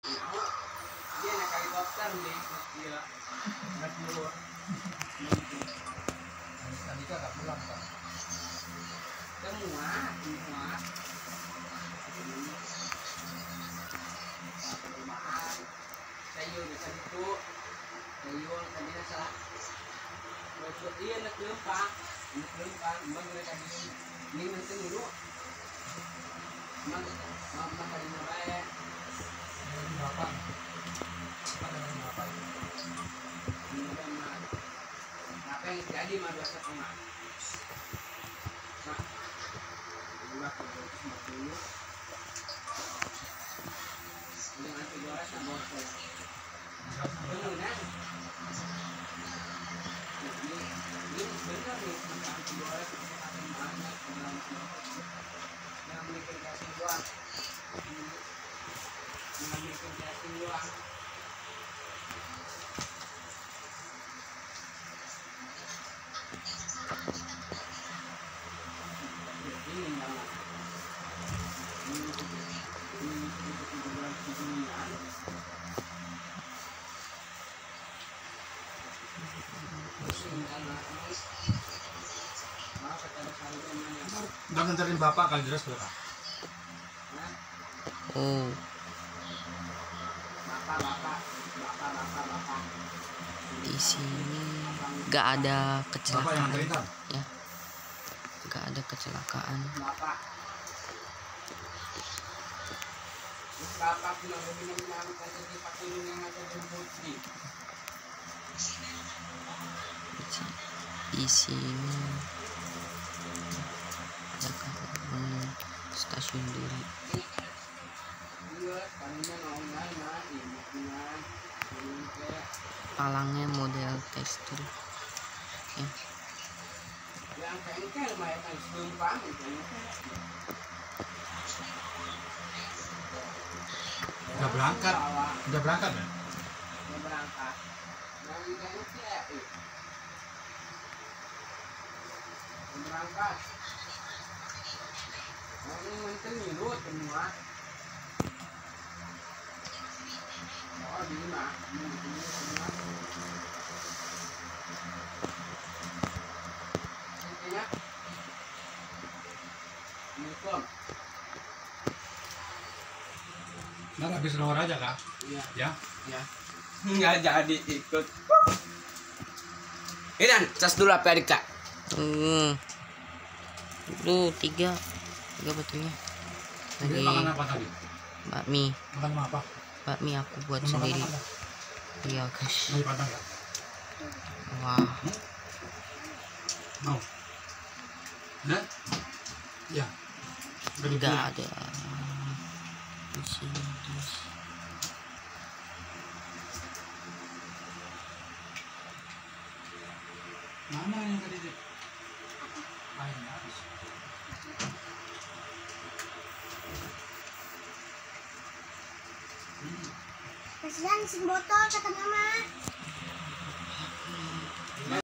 Dia naik helikopter nih, dia naik keluar. Tadi kan nggak pulang kan? Semua. Perumahan, sayur bisa itu, sayur tadinya salah. Dia nak lempang, emang mereka ini penting dulu. Emang tadi mulai. Bapak. Apa yang jadi mah 2,5. Nah, udah ke 250. Dengan 300 tambah saya. Benar kan? Ini benar nih, makan 300 makan banyak yang bikin kasih doang. Yang bikin kasih doang. Udah nganterin bapak kali jelas berapa? Oh. Bapak. Di sini nggak ada kecelakaan ya, nggak ada kecelakaan. Di sini ada stasiun Duri. Palangnya model tekstil ya. Udah berangkat ya? Udah berangkat. Ini penting minut semua. Oh, di mana? Intinya Assalamualaikum. Ntar habis nomor aja kak? Iya. Ya? Nggak jadi ikut. Ini dan cas dulu apa adik kak? Lu tiga betulnya. Jadi makan apa tadi? Bakmi. Makan apa? Bakmi aku buat Mau sendiri. makan apa? Iya guys. Mau padang nggak? Wah. Mau? Nah? Ya. Nggak ada di sini guys. Mana yang tadi deh? Airnya habis. Kasihan mesin botol kata mama.